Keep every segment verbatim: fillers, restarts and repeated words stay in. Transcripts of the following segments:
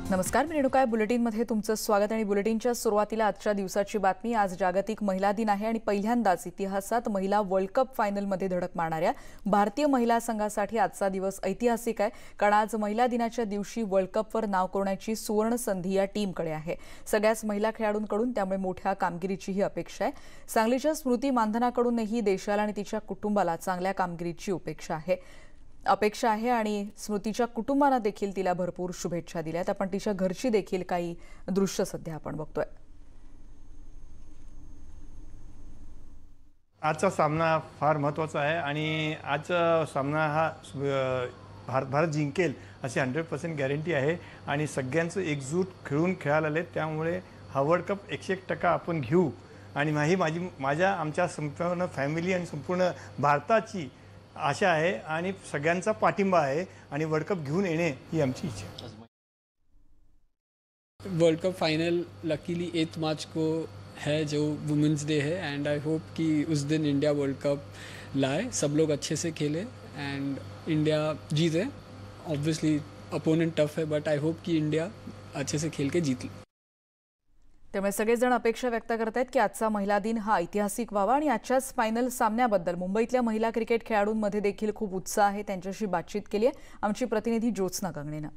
नमस्कार, मी रेणुका बुलेटिनमध्ये तुमचं स्वागत आणि बुलेटिनच्या सुरुवातीला आजच्या दिवसाची बातमी। आज जागतिक महिला दिन आहे आणि पहिल्यांदाच इतिहासात महिला वर्ल्ड कप फायनलमध्ये धडक मारणाऱ्या भारतीय महिला संघासाठी आजचा दिवस ऐतिहासिक आहे, कारण आज महिला दिनाच्या दिवशी वर्ल्ड कपवर नाव कोरण्याची सुवर्ण संधी या टीमकडे आहे। सगळ्याच महिला खेळाडूंकडून त्यामुळे मोठ्या कामगिरीचीही अपेक्षा आहे। सांगलीच्या स्मृती मानधनाकडूनही देशाला आणि तिच्या कुटुंबाला चांगल्या कामगिरीची अपेक्षा आहे अपेक्षा आहे आणि स्मृतीच्या कुटुंबाला देखील तिला भरपूर शुभेच्छा दिल्यात। आपण तिच्या घरची देखील काही दृश्य सध्या आपण बघतोय। आजचा सामना फार महत्त्वाचा आहे आणि आजचा सामना हा भारत भारत जिंकेल अशी हंड्रेड पर्सेंट गॅरंटी आहे आणि सगळ्यांचं एकजूट खेळून खेळायला आले, त्यामुळे हा वर्ल्ड कप एकशे एक टक्का आपण घेऊ आणि ही माझी माझ्या आमच्या संपूर्ण फॅमिली आणि संपूर्ण भारताची आशा है आणि सगळ्यांचा पाठिंबा आहे आणि वर्ल्ड कप घेऊन येणे ही आमची इच्छा आहे। World cup final luckily eight March को है, जो वुमेंस डे है, एंड आई होप कि उस दिन इंडिया वर्ल्ड कप लाए, सब लोग अच्छे से खेले एंड इंडिया जीते। ऑब्वियसली अपोनेंट टफ है, बट आई होप कि इंडिया अच्छे से खेल के जीत ले। त्यामुळे सगळेजण अपेक्षा व्यक्त करत आहेत की आजचा महिला दिन हा ऐतिहासिक व्हावा आणि आजच्याच फायनल सामन्याबद्दल मुंबईतल्या महिला क्रिकेट खेळाडूंमध्ये देखील खूप उत्साह आहे। त्यांच्याशी बातचीत केली आहे आमची प्रतिनिधी ज्योत्स्ना गंगणेनं।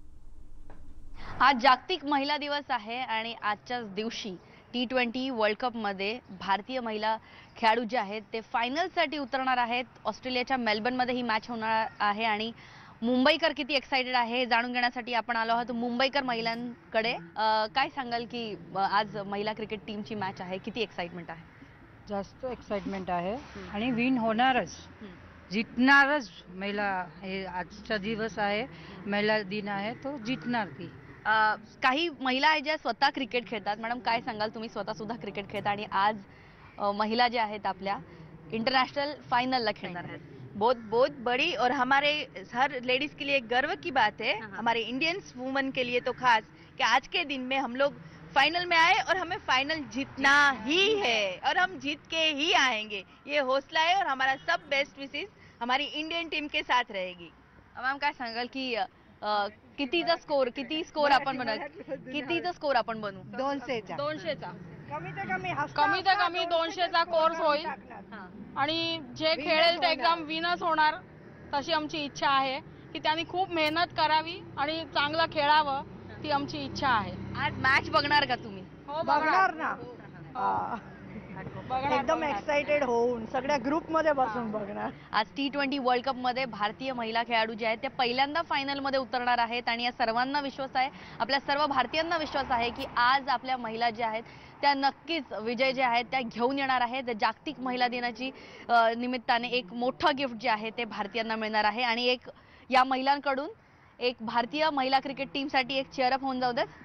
आज जागतिक महिला दिवस आहे आणि आजच्याच दिवशी टी ट्वेंटी वर्ल्ड कप मध्ये भारतीय महिला खेळाडू जे आहेत ते फायनलसाठी उतरणार आहेत। ऑस्ट्रेलियाच्या मेलबर्नमध्ये ही मॅच होणार आहे आणि मुंबईकर किती एक्साइटेड आहे हे जाणून घेण्यासाठी आपण आलो आहोत मुंबईकर महिलांकडे। काय सांगाल की आज महिला क्रिकेट टीमची मॅच आहे, किती एक्साइटमेंट आहे? जास्त एक्साइटमेंट आहे आणि विन होणारच, जितणारच महिला। हे आजचा दिवस आहे, महिला दिन आहे, तो जितणार ती। काही महिला आहेत ज्या स्वतः क्रिकेट खेळतात। मॅडम काय सांगाल, तुम्ही स्वतः सुद्धा क्रिकेट खेळता आणि आज महिला ज्या आहेत आपल्या इंटरनॅशनल फाइनलला खेळणार आहेत। बहुत बहुत बड़ी और हमारे हर लेडीज के लिए एक गर्व की बात है, हमारे इंडियंस वुमेन के लिए तो खास कि आज के दिन में हम लोग फाइनल में आए और हमें फाइनल जीतना ही है और हम जीत के ही आएंगे। ये हौसला है और हमारा सब बेस्ट विशेस हमारी इंडियन टीम के साथ रहेगी। मॅम काय सांगाल की कितीचा स्कोर किती स्कोर आपण बनवू कितीचा स्कोर आपण बनवू? दोनशेचा दोनशेचा कमी ते कमी कमी ते कमी दोनशेचा कोर्स होईल आणि जे खेळेल ते एकदम विनच होणार, तशी आमची इच्छा आहे की त्यांनी खूप मेहनत करावी आणि चांगलं खेळावं, ती आमची इच्छा आहे। आज मॅच बघणार का तुम्ही? हो बघणार ना, एकदम एक्साइटेड होऊन सगळ्या ग्रुप मध्ये बसून बघणार। आज टी ट्वेंटी वर्ल्ड कप मध्ये भारतीय महिला खेळाडू जे आहेत ते पहिल्यांदा फायनल मध्ये उतरणार आहेत आणि या सर्वांना विश्वास आहे, आपल्या सर्व भारतीयांना विश्वास आहे की आज आपल्या महिला ज्या आहेत त्या नक्कीच विजय जे आहेत त्या घेऊन येणार आहेत। जागतिक महिला दिनाची निमित्ताने एक मोठं गिफ्ट जे आहे ते भारतीयांना मिळणार आहे आणि एक या महिलांकडून एक भारतीय महिला क्रिकेट टीम साठी एक चेअर अप होऊन जाऊ देत।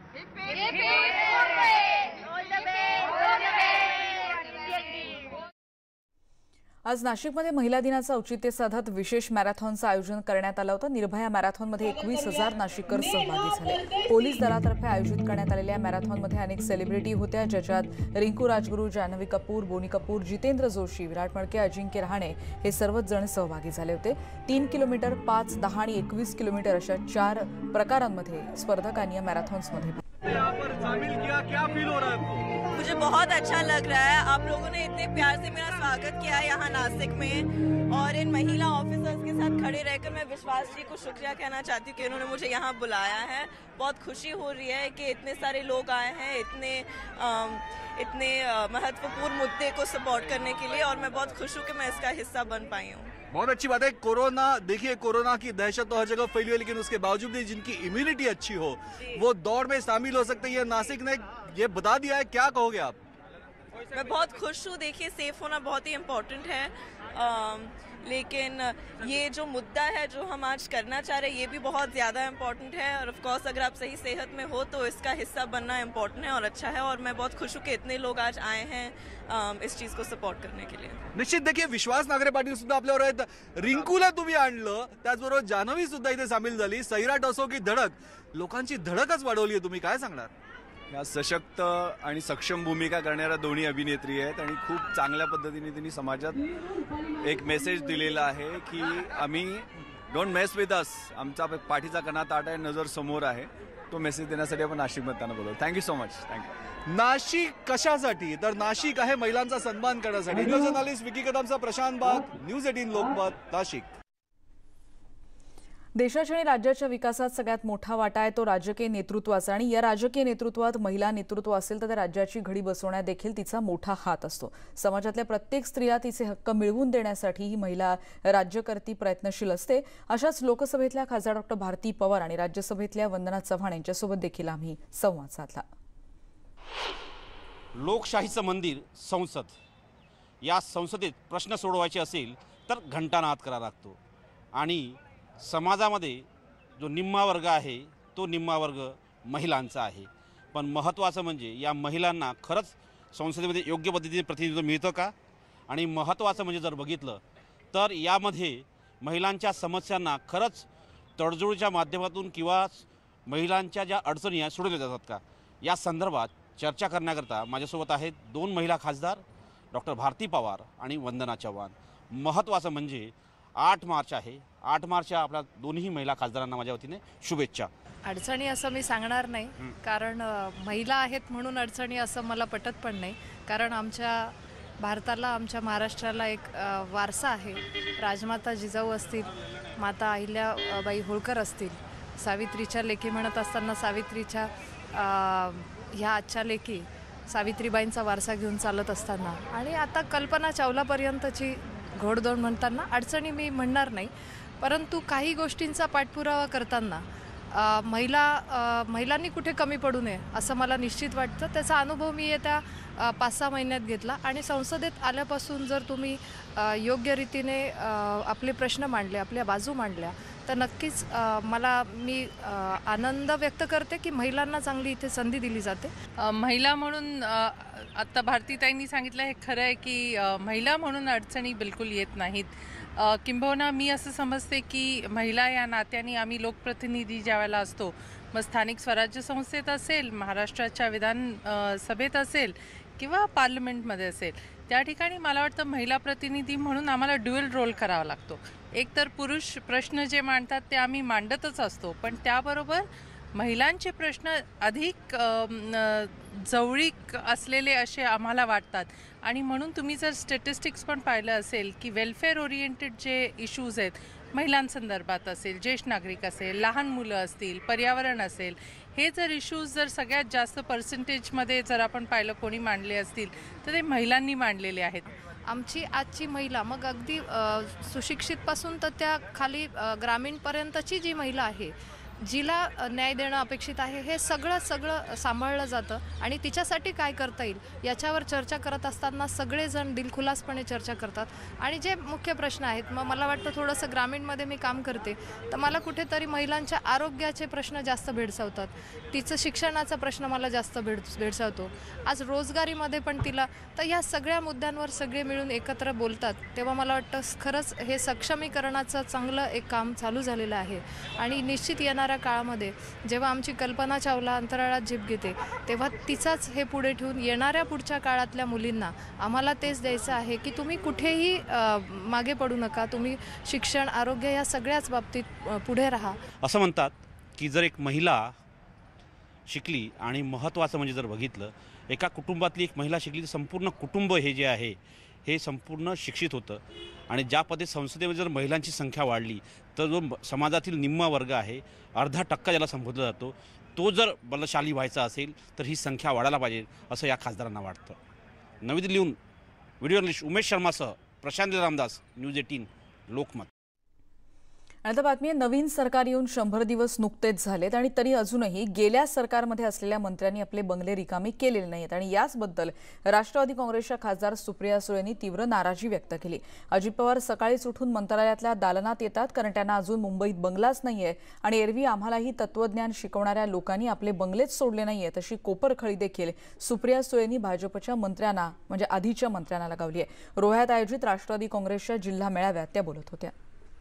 आज नाशिकमध्ये महिला दिनाचं औचित्य साधत विशेष मॅरेथॉनचं आयोजन करण्यात आलं होतं। निर्भया मॅरेथॉनमध्ये एकवीस हजार नाशिककर सहभागी झाले। पोलीस दलातर्फे आयोजित करण्यात आलेल्या मॅरेथॉनमध्ये अनेक सेलिब्रिटी होत्या, ज्याच्यात रिंकू राजगुरू, जान्हवी कपूर, बोनी कपूर, जितेंद्र जोशी, विराट मडके, अजिंक्य रहाणे हे सर्वच जण सहभागी झाले होते। तीन किलोमीटर, पाच, दहा आणि एकवीस किलोमीटर अशा चार प्रकारांमध्ये स्पर्धकांनी या मॅरेथॉन्समध्ये यहाँ पर शामिल किया। क्या फील हो रहा है? मुझे बहुत अच्छा लग रहा है। आप लोगों ने इतने प्यार से मेरा स्वागत किया यहाँ नासिक में और इन महिला ऑफिसर्स के साथ खड़े रहकर मैं विश्वास जी को शुक्रिया कहना चाहती हूँ कि इन्होंने मुझे यहाँ बुलाया है। बहुत खुशी हो रही है कि इतने सारे लोग आए हैं इतने आ, इतने महत्वपूर्ण मुद्दे को सपोर्ट करने के लिए और मैं बहुत खुश हूँ कि मैं इसका हिस्सा बन पाई हूँ। बहुत अच्छी बात है। कोरोना, देखिए कोरोना की दहशत तो हर जगह फैली है, लेकिन उसके बावजूद भी जिनकी इम्यूनिटी अच्छी हो वो दौड़ में शामिल हो सकते हैं। ये नासिक ने ये बता दिया है, क्या कहोगे आप? मैं बहुत खुश हूँ। देखिए सेफ होना बहुत ही इम्पोर्टेंट है, आ, लेकिन ये जो मुद्दा है जो हम आज करना चाह रहे हैं ये भी बहुत ज़्यादा इम्पोर्टेंट है और ऑफ कोर्स अगर आप सही सेहत में हो तो इसका हिस्सा बनना इम्पोर्टेंट है और अच्छा है और मैं बहुत खुश हूँ कि इतने लोग आज आए हैं इस चीज़ को सपोर्ट करने के लिए। निश्चित देखिए विश्वास नागरे पाटील सुद्धा आपल्यावर आहेत, रिंकूला तुम्ही आणलं, त्याचबरोबर जान्हवी सुद्धा इथे सामील झाली। सैराट असो की धडक, लोकांची धडकच वाढवली आहे, तुम्ही काय सांगणार? या सशक्त आणि सक्षम भूमिका करणाऱ्या दोन्ही अभिनेत्री आहेत आणि खूप चांगल्या पद्धतीने त्यांनी समाजात एक मेसेज दिलेला आहे की आम्ही डोंट मेस विथ अस, आमचा पाठीचा कणा ताट आहे, नजर समोर आहे तो मेसेज देण्यासाठी आपण नाशिकमध्ये त्यांना बोलवलं. Thank you so much. Thank you. Nashik कशासाठी? तर नाशिक आहे महिलांचा सन्मान करण्यासाठी. जर्नलिस्ट विकी कदमचा प्रशांत बाग, न्यूज एटीन लोकमत, नाशिक. देशाच्या आणि राज्याच्या विकासात सगळ्यात मोठा वाटा आहे तो राजकीय नेतृत्वाचा आणि या राजकीय नेतृत्वात महिला नेतृत्व असेल तर त्या राज्याची घडी बसवण्यात देखील तिचा मोठा हात असतो. समाजातल्या प्रत्येक स्त्रीला तिचे हक्क मिळवून देण्यासाठी ही महिला राज्यकर्ती प्रयत्नशील असते. अशाच लोकसभेतल्या खासदार डॉक्टर भारती पवार आणि राज्यसभेतल्या वंदना चव्हाण यांच्यासोबत देखील आम्ही संवाद साधला. लोकशाहीचं मंदिर संसद. या संसदेत प्रश्न सोडवायचे असेल तर घंटानाद करावा लागतो आणि समाजामध्ये जो निम्मा वर्ग आहे तो निम्मा वर्ग महिलांचा आहे. पण महत्त्वाचं म्हणजे या महिलांना खरंच संसदेमध्ये योग्य पद्धतीने प्रतिनिधित्व मिळतं का? आणि महत्त्वाचं म्हणजे जर बघितलं तर यामध्ये महिलांच्या समस्यांना खरंच तडजोडीच्या माध्यमातून किंवा महिलांच्या ज्या अडचणी आहेत सोडवल्या जातात का, या संदर्भात चर्चा करण्याकरता माझ्यासोबत आहेत दोन महिला खासदार डॉक्टर भारती पवार आणि वंदना चव्हाण. महत्त्वाचं म्हणजे आठ मार्च आहे. आठ मार्चच्या आपल्या दोन्ही महिला खासदारांना माझ्या वतीने शुभेच्छा. अडचणी असं मी सांगणार नाही, कारण महिला आहेत म्हणून अडचणी असं मला पटत पण नाही. कारण आमच्या भारताला, आमच्या महाराष्ट्राला एक वारसा आहे. राजमाता जिजाऊ असतील, माता अहिल्याबाई होळकर असतील, सावित्रीच्या लेकी म्हणत असताना सावित्रीच्या ह्या आजच्या लेकी सावित्रीबाईंचा वारसा घेऊन चालत असताना आणि आता कल्पना चावलापर्यंतची घोडदौड म्हणताना अडचणी मी म्हणणार नाही. परंतु काही गोष्टींचा पाठपुरावा करताना महिला महिलांनी कुठे कमी पडू नये असं मला निश्चित वाटतं. त्याचा अनुभव मी येत्या पाच सहा महिन्यात घेतला आणि संसदेत आल्यापासून जर तुम्ही योग्य रीतीने आपले प्रश्न मांडले, आपल्या बाजू मांडल्या तर नक्कीच मला मी आनंद व्यक्त करते की महिलांना चांगली इथे संधी दिली जाते. महिला म्हणून आत्ता भारतीताईंनी सांगितलं हे खरं आहे की महिला म्हणून अडचणी बिलकुल येत नाहीत. किंबहुना मी असं समजते की महिला या नात्याने आम्ही लोकप्रतिनिधी ज्यावेळेला असतो, मग स्थानिक स्वराज्य संस्थेत असेल, महाराष्ट्राच्या विधान सभेत असेल किंवा पार्लमेंटमध्ये असेल, त्या ठिकाणी मला वाटतं महिला प्रतिनिधी म्हणून आम्हाला ड्युअल रोल करावा लागतो. एक तर पुरुष प्रश्न जे मांडतात ते आम्ही मांडतच असतो, पण त्याबरोबर महिलांचे प्रश्न अधिक जवळीक असलेले असे आम्हाला वाटतात. आणि म्हणून तुम्ही जर स्टॅटिस्टिक्स पण पाहिलं असेल की वेलफेअर ओरिएंटेड जे इश्यूज आहेत महिलांसंदर्भात असेल, ज्येष्ठ नागरिक असेल, लहान मुलं असतील, पर्यावरण असेल, हे जर इश्यूज जर सगळ्यात जास्त पर्सेंटेजमध्ये जर आपण पाहिलं कोणी मांडले असतील तर ते महिलांनी मांडलेले आहेत. आमची आजची महिला मग अगदी सुशिक्षितपासून तर त्या खाली ग्रामीणपर्यंतची जी महिला आहे जिला न्याय देणं अपेक्षित आहे हे सगळं सगळं सांभाळलं जातं आणि तिच्यासाठी काय करता येईल याच्यावर चर्चा करत असताना सगळेजण दिलखुलासपणे चर्चा करतात. आणि जे मुख्य प्रश्न आहेत, मग मला वाटतं थोडंसं ग्रामीणमध्ये मी काम करते तर मला कुठेतरी महिलांच्या आरोग्याचे प्रश्न जास्त भेडसावतात, तिचं शिक्षणाचा प्रश्न मला जास्त भेड भेडसावतो आज रोजगारीमध्ये पण तिला. तर या सगळ्या मुद्द्यांवर सगळे मिळून एकत्र बोलतात तेव्हा मला वाटतं खरंच हे सक्षमीकरणाचं चांगलं एक काम चालू झालेलं आहे. आणि निश्चित येणार काळामध्ये जेव्हा आमची कल्पना चावला अंतराळात झेप घेते तेव्हा तिचाच हे पुढे ठेवून येणाऱ्या पुढच्या काळातल्या मुलींना आम्हाला तेच द्यायचं आहे की तुम्ही कुठेही मागे पडू नका, तुम्ही शिक्षण, आरोग्य या सगळ्याच बाबतीत पुढे राहा. असं म्हणतात की जर एक महिला शिकली आणि महत्त्वाचं म्हणजे जर बघितलं एका कुटुंबातली एक महिला शिकली तर संपूर्ण कुटुंब हे जे आहे हे संपूर्ण शिक्षित होतं. आणि ज्या पद्धती संसदेमध्ये जर महिलांची संख्या वाढली तर जो समाजातील निम्मा वर्ग आहे, अर्धा टक्का ज्याला संबोधला जातो, तो जर बलशाली व्हायचा असेल तर ही संख्या वाढायला पाहिजे असं या खासदारांना वाटतं. नवी दिल्लीहून व्हिडिओ जर्नलिस्ट उमेश शर्मासह प्रशांत रामदास, न्यूज एटीन लोकमत. आता बातमी आहे, नवीन सरकार येऊन शंभर दिवस नुकतेच झालेत आणि तरी अजूनही गेल्या सरकारमध्ये असलेल्या मंत्र्यांनी आपले बंगले रिकामे केलेले नाहीत आणि याचबद्दल राष्ट्रवादी काँग्रेसच्या खासदार सुप्रिया सुळेंनी तीव्र नाराजी व्यक्त केली. अजित पवार सकाळीच उठून मंत्रालयातल्या दालनात येतात कारण त्यांना अजून मुंबईत बंगलाच नाहीये आणि एरवी आम्हालाही तत्वज्ञान शिकवणाऱ्या लोकांनी आपले बंगलेच सोडले नाहीयेत अशी कोपरखळी देखील सुप्रिया सुळेंनी भाजपच्या मंत्र्यांना म्हणजे आधीच्या मंत्र्यांना लगावली आहे. रोह्यात आयोजित राष्ट्रवादी काँग्रेसच्या जिल्हा मेळाव्यात त्या बोलत होत्या.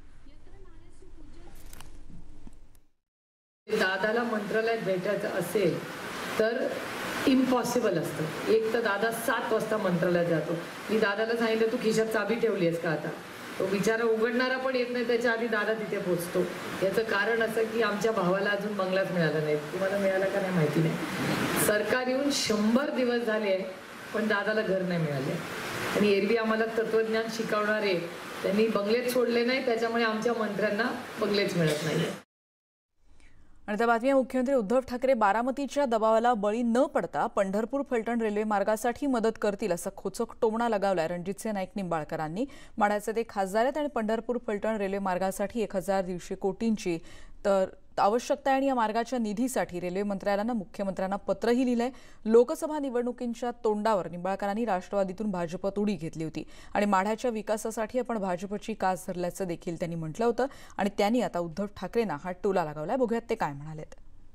दादाला मंत्रालयात भेटायचं असेल तर इम्पॉसिबल असतं. एक तर दादा सात वाजता मंत्रालयात जातो. मी दादाला सांगितलं तू खिशात चाबी ठेवली आहेस का आता, तो बिचारा उघडणारा पण येत नाही, त्याच्या आधी दादा तिथे पोचतो. याचं कारण असं की आमच्या भावाला अजून बंगलाच मिळाला नाही. तुम्हाला मिळाला का नाही माहिती नाही. सरकार येऊन शंभर दिवस झाले आहे पण दादाला घर नाही मिळाले. आणि एरवी आम्हाला तत्वज्ञान शिकवणारे त्यांनी बंगलेच सोडले नाही, त्याच्यामुळे आमच्या मंत्र्यांना बंगलेच मिळत नाही. आणि त्या बातम्या मुख्यमंत्री उद्धव ठाकरे बारामतीच्या दबावाला बळी न पडता पंढरपूर फलटण रेल्वे मार्गासाठी मदत करतील असा खोचक टोमणा लगावलाय रणजितसिंह नाईक निंबाळकरांनी. माढ्याचे ते खासदार आहेत आणि पंढरपूर फलटण रेल्वे मार्गासाठी एक हजार दीडशे कोटींची तर आवश्यकता आहे आणि या मार्गाच्या निधीसाठी रेल्वे मंत्रालयानं मुख्यमंत्र्यांना पत्रही लिहिलंय. लोकसभा निवडणुकींच्या तोंडावर निंबाळकरांनी राष्ट्रवादीतून भाजपत उडी घेतली होती आणि माढ्याच्या विकासासाठी आपण भाजपची कास धरल्याचं देखील त्यांनी म्हटलं होतं आणि त्यांनी आता उद्धव ठाकरेंना हा टोला लगावलाय. बघूयात ते काय म्हणालेत.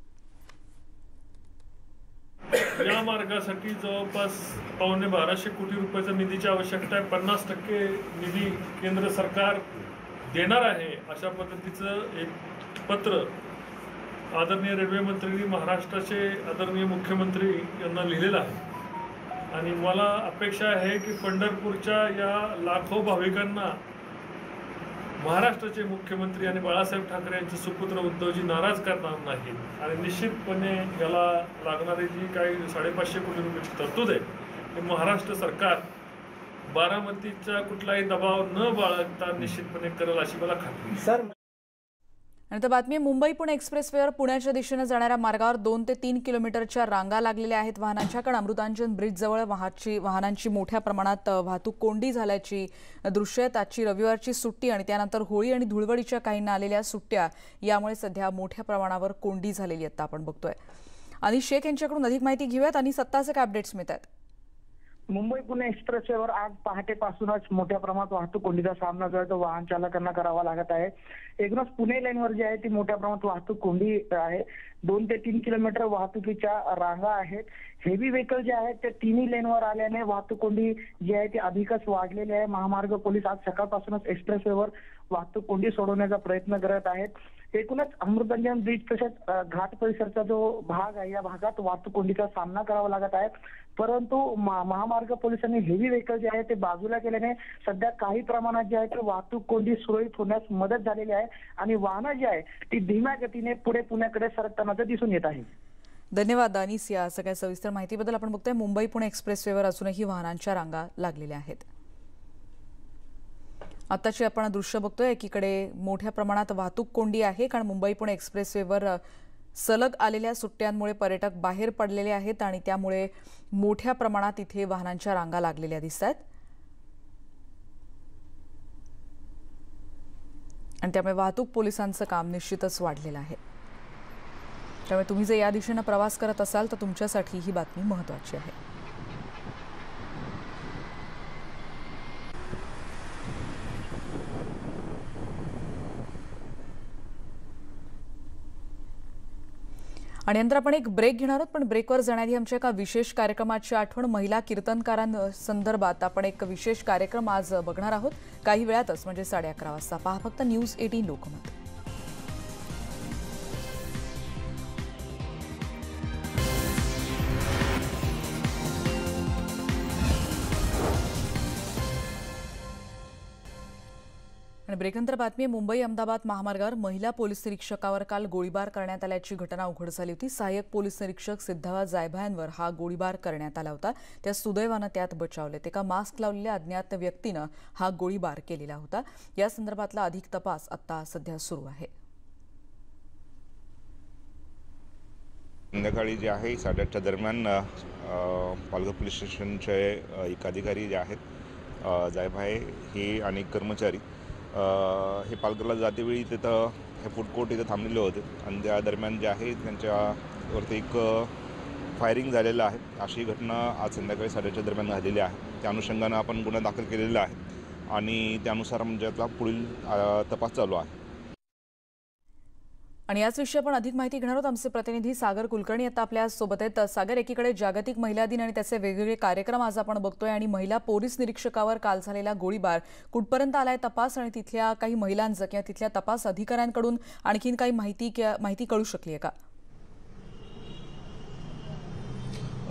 या मार्गासाठी जवळपास पावणे बाराशे कोटी रुपयाचा निधीची आवश्यकता आहे. पन्नास टक्के निधी केंद्र सरकार देणार आहे अशा पद्धतीचं एक पत्र आदरणीय रेल्वे मंत्री महाराष्ट्राचे आदरणीय मुख्यमंत्री यांना लिहिलेलं आहे. आणि मला अपेक्षा आहे की पंढरपूरच्या या लाखो भाविकांना महाराष्ट्राचे मुख्यमंत्री आणि बाळासाहेब ठाकरे यांचे सुपुत्र उद्धवजी नाराज करणार नाहीत आणि निश्चितपणे याला लागणारी जी काही साडेपाचशे कोटी रुपयाची तरतूद आहे ते महाराष्ट्र सरकार बारामतीचा कुठलाही दबाव न बाळगता निश्चितपणे करेल अशी मला खात्री आहे. आणि तर बातमी मुंबई पुणे एक्सप्रेसवेवर पुण्याच्या दिशेने जाणाऱ्या मार्गावर दोन ते तीन किलोमीटरच्या रांगा लागलेल्या आहेत वाहनांच्या. कारण अमृतांजन ब्रिजजवळ वाहनाची वाहनांची मोठ्या प्रमाणात वाहतूक कोंडी झाल्याची दृश्य आहेत. आजची रविवारची सुट्टी आणि त्यानंतर होळी आणि धुळवडीच्या काहींना आलेल्या सुट्ट्या यामुळे सध्या मोठ्या प्रमाणावर कोंडी झालेली आहेत आपण बघतोय. अनिश शेख यांच्याकडून अधिक माहिती घेऊयात. आणि सत्ताचे काय अपडेट्स मिळत आहेत? मुंबई पुणे एक्सप्रेसवेवर आज पहाटेपासूनच मोठ्या प्रमाणात वाहतूक कोंडीचा सामना जो आहे तो वाहन चालकांना करावा लागत आहे. एकूणच पुणे लाईनवर जी आहे ती मोठ्या प्रमाणात वाहतूक कोंडी आहे. दोन ते तीन किलोमीटर वाहतुकीच्या रांगा आहेत. हेवी व्हेकल जे आहेत ते तिन्ही लेनवर आल्याने वाहतूक कोंडी जी आहे ती अधिकच वाढलेली आहे. महामार्ग पोलीस आज सकाळपासूनच एक्सप्रेसवेवर वाहतूक कोंडी सोडवण्याचा प्रयत्न करत आहेत. एकूणच अमृतांजन ब्रिज तसेच घाट परिसरचा जो भाग आहे या भागात वाहतूक कोंडीचा सामना करावा लागत आहे. परंतु महामार्ग पोलिसांनी हेवी व्हेकल जे आहे ते बाजूला केल्याने सध्या काही प्रमाणात जे आहे ते वाहतूक कोंडी सुरळीत होण्यास मदत झालेली आहे आणि वाहनं जी आहे ती धीम्या गतीने पुढे पुण्याकडे सरकताना दिसून येत आहे. धन्यवाद अनिस या सगळ्या सविस्तर माहितीबद्दल. आपण बघतोय मुंबई पुणे एक्सप्रेसवेवर अजूनही वाहनांच्या रांगा लागलेल्या आहेत. आताची आपण दृश्य बघतोय एकीकडे मोठ्या प्रमाणात वाहतूक कोंडी आहे कारण मुंबई पुणे एक्सप्रेसवेवर सलग आलेल्या सुट्ट्यांमुळे पर्यटक बाहेर पडलेले आहेत आणि त्यामुळे मोठ्या प्रमाणात इथे वाहनांच्या रांगा लागलेल्या दिसतात आणि त्यामुळे वाहतूक पोलिसांचं काम निश्चितच वाढलेलं आहे. त्यामुळे तुम्ही जर या दिशेने प्रवास करत असाल तर तुमच्यासाठी ही बातमी महत्त्वाची आहे. आणि नंतर आपण एक ब्रेक घेणार आहोत पण ब्रेकवर जाण्याआधी आमच्या एका विशेष कार्यक्रमाची आठवण महिला कीर्तनकारांसंदर्भात आपण एक विशेष कार्यक्रम आज बघणार आहोत काही वेळातच म्हणजे साडे अकरा वाजता. पहा फक्त न्यूज एटीन लोकमत. आणि ब्रेकनंतर बातमी मुंबई अहमदाबाद महामार्गावर महिला पोलीस निरीक्षकावर काल गोळीबार करण्यात आल्याची घटना उघड झाली होती. सहाय्यक पोलीस निरीक्षक सिद्धावा जायभायांवर हा गोळीबार करण्यात आला होता. त्या सुदैवानं त्यात बचावले. एका मास्क लावलेल्या अज्ञात व्यक्तीनं हा गोळीबार केलेला होता. या संदर्भातला अधिक तपास आता सध्या सुरू आहे. संध्याकाळी जे आहे साडेआठच्या दरम्यान पालघर पोलीस स्टेशनचे एक अधिकारी जे आहेत जायभाई हे आणि कर्मचारी हे पालघरला जातेवेळी तिथं हे फूड कोर्ट इथं थांबलेले होते आणि त्या दरम्यान जे आहे त्यांच्यावरती एक फायरिंग झालेलं आहे. अशी घटना आज संध्याकाळी साडेच्या दरम्यान झालेली आहे. त्या अनुषंगानं आपण गुन्हा दाखल केलेला आहे आणि त्यानुसार म्हणजे आता पुढील तपास चालू आहे. आणि याच विषयी आपण अधिक माहिती घेणार आहोत. आमचे प्रतिनिधी सागर कुलकर्णी आता आपल्या सोबत आहेत. सागर, एकीकडे जागतिक महिला दिन आणि त्याचे वेगवेगळे कार्यक्रम आज आपण बघतोय आणि महिला पोलीस निरीक्षकावर काल झालेला गोळीबार कुठपर्यंत आलाय तपास आणि तिथल्या काही महिलांचं किंवा तिथल्या तपास अधिकाऱ्यांकडून आणखीन काही माहिती माहिती कळू शकली आहे का?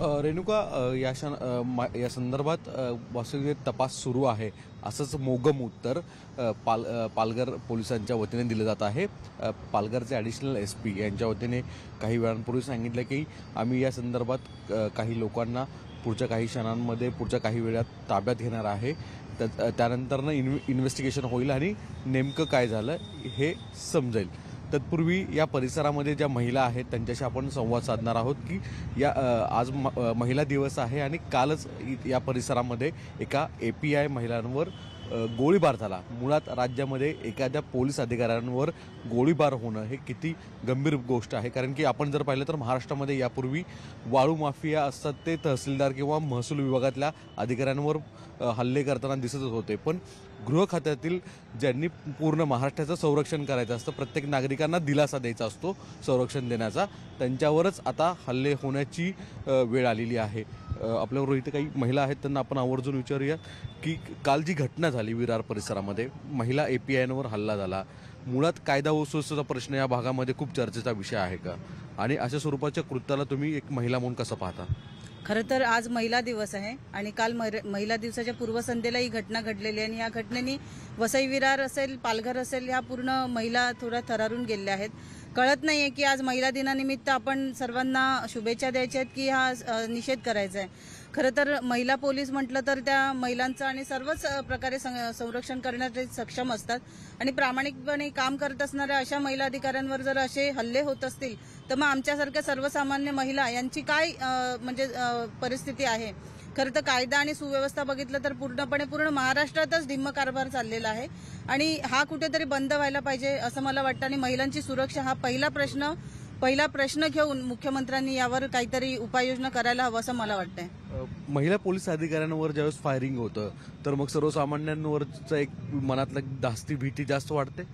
रेणुका, या शन या संदर्भात वास्तविक तपास सुरू आहे असंच मोगम उत्तर पाल पालघर पोलिसांच्या वतीने दिलं जात आहे. पालघरचे ॲडिशनल एस पी यांच्या वतीने काही वेळांपूर्वी सांगितलं की आम्ही या संदर्भात काही लोकांना पुढच्या काही क्षणांमध्ये पुढच्या काही वेळात ताब्यात घेणार आहे. त्यानंतरनं इन्व्हे इन्व्हेस्टिगेशन होईल आणि नेमकं काय झालं हे समजेल. तत्पूर्वी या परिसरामध्ये ज्या महिला आहेत त्यांच्याशी आपण संवाद साधणार आहोत की या आज महिला दिवस आहे आणि कालच या परिसरामध्ये एका ए पी आय महिलांवर गोळीबार झाला. मुळात राज्यामध्ये एखाद्या पोलीस अधिकाऱ्यांवर गोळीबार होणं हे किती गंभीर गोष्ट आहे, कारण की आपण जर पाहिलं तर महाराष्ट्रामध्ये यापूर्वी वाळू माफिया असतात ते तहसीलदार किंवा महसूल विभागातल्या अधिकाऱ्यांवर हल्ले करताना दिसतच होते. पण गृह खात्यातील ज्यांनी पूर्ण महाराष्ट्राचं संरक्षण करायचं असतं, प्रत्येक नागरिकांना दिलासा द्यायचा असतो संरक्षण देण्याचा, त्यांच्यावरच आता हल्ले होण्याची वेळ आलेली आहे. आपल्याबरोबर इथे काही महिला आहेत, त्यांना आपण आवर्जून विचारूया की काल जी घटना झाली विरार परिसरामध्ये, महिला ए पी आयवर हल्ला झाला, मुळात कायदा व सुव्यवस्थेचा प्रश्न या भागामध्ये खूप चर्चेचा विषय आहे का, आणि अशा स्वरूपाच्या कृत्याला तुम्ही एक महिला म्हणून कसं पाहता? खरं तर आज महिला दिवस आहे आणि काल महिला दिवसाच्या पूर्वसंध्येला ही घटना घडलेली आहे आणि या घटनेने वसई विरार असेल, पालघर असेल, ह्या पूर्ण महिला थोड्या थरारून गेलेल्या आहेत. कळत नाही आहे की आज महिला दिनानिमित्त आपण सर्वांना शुभेच्छा द्यायच्या आहेत की हा निषेध करायचा आहे. खरं तर महिला पोलीस म्हटलं तर त्या महिलांचं आणि सर्वच प्रकारे संरक्षण करण्याचे सक्षम असतात आणि प्रामाणिकपणे काम करत असणाऱ्या अशा महिला अधिकाऱ्यांवर जर असे हल्ले होत असतील तर मग आमच्यासारख्या सर्वसामान्य महिला यांची काय म्हणजे परिस्थिती आहे. खरं तर कायदा आणि सुव्यवस्था बघितलं तर पूर्णपणे पूर्ण महाराष्ट्रातच धिम्म कारभार चाललेला आहे आणि हा कुठेतरी बंद व्हायला पाहिजे असं मला वाटतं. आणि महिलांची सुरक्षा हा पहिला प्रश्न पहिला प्रश्न घेऊन मुख्यमंत्र्यांनी यावर काहीतरी उपाययोजना करायला हवं असं मला वाटतंय. महिला पोलीस अधिकाऱ्यांवर ज्यावेळेस फायरिंग होतं तर मग सर्वसामान्यांवरचा एक मनातलं धास्ती भीती जास्त वाटते.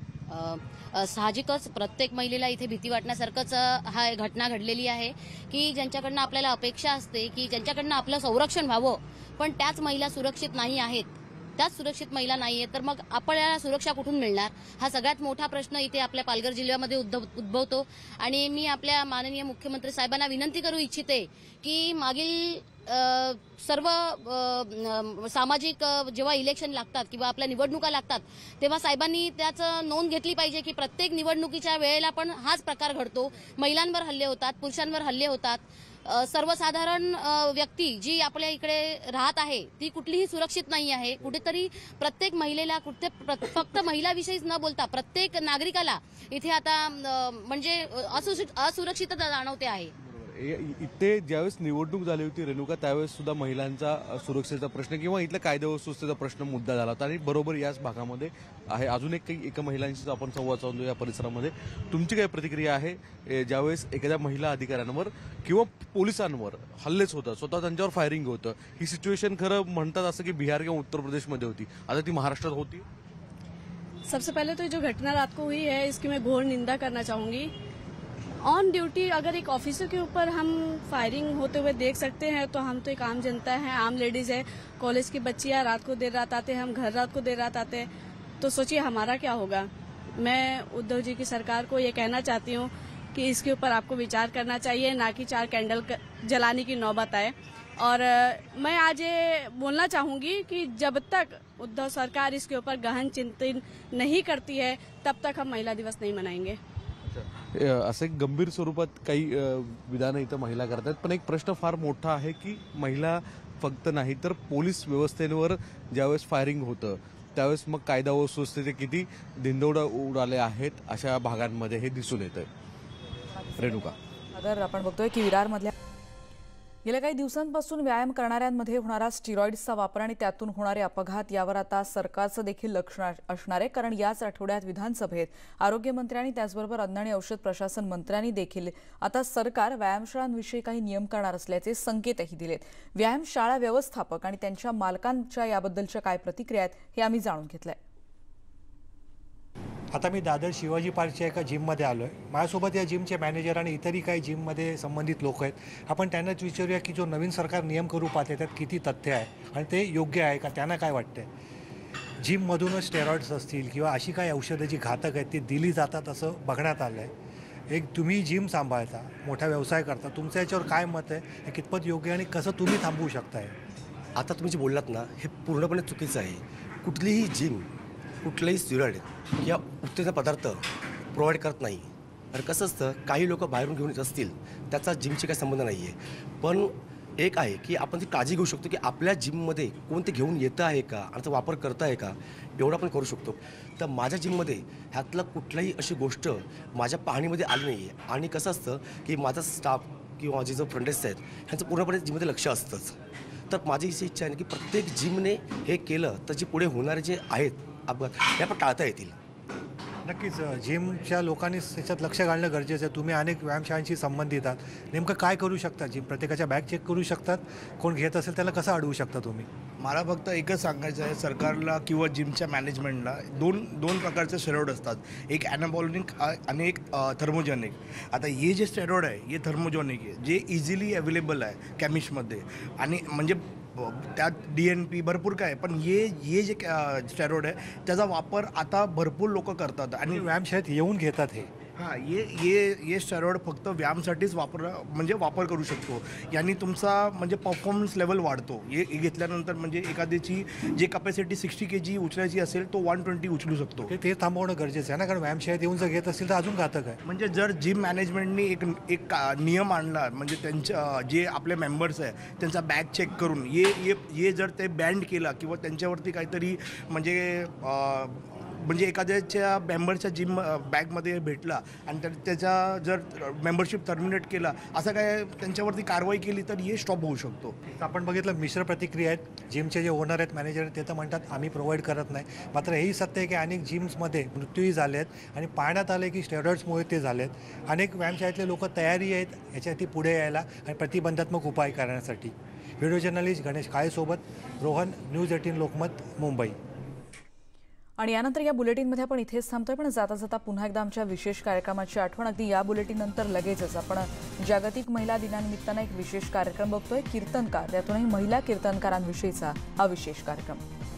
साहजिकच प्रत्येक महिलेला इथे भीती वाटण्यासारखंच हा घटना घडलेली आहे की ज्यांच्याकडनं आपल्याला अपेक्षा असते की ज्यांच्याकडनं आपलं संरक्षण व्हावं, पण त्याच महिला सुरक्षित नाही आहेत, त्याच सुरक्षित महिला नाही आहेत, तर मग आपल्याला सुरक्षा कुठून मिळणार, हा सगळ्यात मोठा प्रश्न इथे आपल्या पालघर जिल्ह्यामध्ये उद्भव उद्भवतो. आणि मी आपल्या माननीय मुख्यमंत्री साहेबांना विनंती करू इच्छिते की मागील सर्व सामाजिक जेव्हा इलेक्शन लागतात किंवा आपल्या निवडणुका लागतात तेव्हा साहेबांनी त्याचं नोंद घेतली पाहिजे की प्रत्येक निवडणुकीच्या वेळेला पण हाच प्रकार घडतो. महिलांवर हल्ले होतात, पुरुषांवर हल्ले होतात. सर्वसाधारण व्यक्ती जी आपल्या इकडे राहत आहे ती कुठलीही सुरक्षित नाही आहे. कुठेतरी प्रत्येक महिलेला कुठे फक्त महिलाविषयीच न बोलता प्रत्येक नागरिकाला इथे आता म्हणजे असुरक्षितता जाणवते आहे. इथे ज्यावेळेस निवडणूक झाली होती रेणुका, त्यावेळेस सुद्धा महिलांचा सुरक्षेचा प्रश्न किंवा इथल्या कायदा व सुव्यवस्थेचा प्रश्न मुद्दा झाला होता आणि बरोबर याच भागामध्ये आहे. अजून एक काही एका महिलांशी आपण संवाद साधलो या परिसरामध्ये. तुमची काय प्रतिक्रिया आहे ज्यावेळेस एखाद्या महिला अधिकाऱ्यांवर किंवा पोलिसांवर हल्लेच होतात, स्वतः त्यांच्यावर फायरिंग होतं, ही सिच्युएशन खरं म्हणतात असं की बिहार किंवा उत्तर प्रदेशमध्ये होती, आता ती महाराष्ट्रात होती? सबसे पहले तो जो घटना रात को हुई है इसकी मैं घोर निंदा करना चाहूंगी. ऑन ड्यूटी अगर एक ऑफिसर के ऊपर हम फायरिंग होते हुए देख सकते हैं तो हम तो एक आम जनता है, आम लेडीज है, कॉलेज की बच्चियां रात को देर रात आते हैं, हम घर रात को देर रात आते हैं, तो सोचिए हमारा क्या होगा. मैं उद्धव जी की सरकार को ये कहना चाहती हूँ कि इसके ऊपर आपको विचार करना चाहिए, ना कि चार कैंडल जलाने की नौबत आए. और मैं आज ये बोलना चाहूँगी कि जब तक उद्धव सरकार इसके ऊपर गहन चिंतन नहीं करती है तब तक हम महिला दिवस नहीं मनाएंगे. असे गंभीर स्वरूपात काही विधानं इथं महिला करतात, पण एक प्रश्न फार मोठा आहे की महिला फक्त नाही तर पोलीस व्यवस्थेवर ज्यावेळेस फायरिंग होतं त्यावेळेस मग कायदा व सुव्यवस्थेचे किती धिंडोडा उडाले आहेत अशा भागांमध्ये हे दिसून येतंय. रेणुका, अगर आपण बघतोय की विरारमधल्या गेल्या काही दिवसांपासून व्यायाम करणाऱ्यांमध्ये होणारा स्टिरॉइड्सचा वापर आणि त्यातून होणारे अपघात यावर आता सरकारचं देखील लक्ष असणार आहे. कारण याच आठवड्यात विधानसभेत आरोग्यमंत्री आणि त्याचबरोबर अन्न आणि औषध प्रशासन मंत्र्यांनी देखील आता सरकार व्यायामशाळांविषयी काही नियम करणार असल्याचे संकेतही दिलेत. व्यायामशाळा व्यवस्थापक आणि त्यांच्या मालकांच्या याबद्दलच्या काय प्रतिक्रिया आहेत हे आम्ही जाणून घेतलंय. आता मी दादर शिवाजी पार्कच्या एका जिममध्ये आलो आहे. माझ्यासोबत या जिमचे मॅनेजर आणि इतरही काही जिममध्ये संबंधित लोक आहेत. आपण त्यांनाच विचारूया की जो नवीन सरकार नियम करू पाहते त्यात किती तथ्य आहे आणि ते योग्य आहे का, त्यांना काय वाटतंय. जिममधूनच स्टेरॉइड्स असतील किंवा अशी काही औषधं जी घातक आहेत ती दिली जातात असं बघण्यात आलं आहे. एक तुम्ही जिम सांभाळता, मोठा व्यवसाय करता, तुमचं याच्यावर काय मत आहे, हे कितपत योग्य आणि कसं तुम्ही थांबवू शकताय? आता तुम्ही जे बोललात ना, हे पूर्णपणे चुकीचं आहे. कुठलीही जिम कुठलंही स्टिरॉइड किंवा उत्तेजक पदार्थ प्रोव्हाइड करत नाही. तर कसं असतं, काही लोक बाहेरून घेऊन येत असतील, त्याचा जिमशी काही संबंध नाही आहे. पण एक आहे की आपण ती काळजी घेऊ शकतो की आपल्या जिममध्ये कोण ते घेऊन येतं आहे का आणि तो वापर करतं आहे का, एवढं आपण करू शकतो. तर माझ्या जिममध्ये ह्यातलं कुठल्याही अशी गोष्ट माझ्या पाहणीमध्ये आली नाही आहे. आणि कसं असतं की माझा स्टाफ किंवा माझे जो फ्रंट डेस्क आहेत ह्यांचं पूर्णपणे जिममध्ये लक्ष असतंच. तर माझी अशी इच्छा आहे की प्रत्येक जिमने हे केलं तर जे पुढे होणारे जे आहेत अपघात हे आपण टाळता येतील. नक्कीच जिमच्या लोकांनी त्याच्यात लक्ष घालणं गरजेचं आहे. तुम्ही अनेक व्यायामशाळांशी संबंधित आहात, नेमकं काय करू शकता? जिम प्रत्येकाच्या बॅग चेक करू शकतात, कोण घेत असेल त्याला कसं अडवू शकता तुम्ही? मला फक्त एकच सांगायचं आहे सरकारला किंवा जिमच्या मॅनेजमेंटला, दोन दोन प्रकारचे स्टेरॉइड असतात, एक ॲनाबॉलिक आणि एक थर्मोजेनिक. आता हे जे स्टेरॉइड आहे हे थर्मोजेनिक आहे, जे इझिली अवेलेबल आहे केमिस्टमध्ये आणि म्हणजे त्यात डी एन पी भरपूर काय, पण हे हे जे स्टेरॉइड आहे त्याचा वापर आता भरपूर लोक करतात आणि व्यायामशाळेत येऊन घेतात. हे हां ये ये ये स्टेरॉइड फक्त व्यायामसाठीच वापर म्हणजे वापर करू शकतो. यांनी तुमचा म्हणजे परफॉर्मन्स लेवल वाढतो. हे हे घेतल्यानंतर म्हणजे एखाद्याची जे कॅपॅसिटी सिक्स्टी के जी उचलायची असेल तो वन ट्वेंटी उचलू शकतो. ते ते थांबवणं गरजेचं आहे ना, कारण व्यायामशाळेत येऊन जर घेत असतील तर अजून घातक आहे. म्हणजे जर जिम मॅनेजमेंटनी एक एक नियम आणला, म्हणजे त्यांच्या जे आपले मेंबर्स आहे त्यांचा बॅग चेक करून ये ये ये जर ते बँड केला किंवा त्यांच्यावरती काहीतरी म्हणजे म्हणजे एखाद्याच्या मेंबरच्या जिम बॅगमध्ये भेटला आणि त्या त्याचा जर मेंबरशिप टर्मिनेट केला, असं काय त्यांच्यावरती कारवाई केली तर हे स्टॉप होऊ शकतो. आपण बघितलं मिश्र प्रतिक्रिया आहेत. जिमचे जे ओनर आहेत, मॅनेजर आहेत, ते तर म्हणतात आम्ही प्रोव्हाइड करत नाही. मात्र हेही सत्य आहे की अनेक जिम्समध्ये मृत्यूही झाले आहेत आणि पाहण्यात आले की स्टेरॉइड्समुळे ते झाले आहेत. अनेक व्यायामशाळेतले लोक तयारी आहेत याच्यासाठी पुढे यायला आणि प्रतिबंधात्मक उपाय करण्यासाठी. व्हिडिओ जर्नलिस्ट गणेश काळेसोबत रोहन, न्यूज एटीन लोकमत, मुंबई. आणि यानंतर या बुलेटिनमध्ये आपण इथेच थांबतोय, पण जाता जाता पुन्हा एकदा आमच्या विशेष कार्यक्रमाची आठवण. अगदी या बुलेटिन नंतर लगेचच आपण जागतिक महिला दिनानिमित्तानं एक विशेष कार्यक्रम बघतोय, कीर्तनकार. त्यातूनही महिला कीर्तनकारांविषयीचा हा विशेष कार्यक्रम.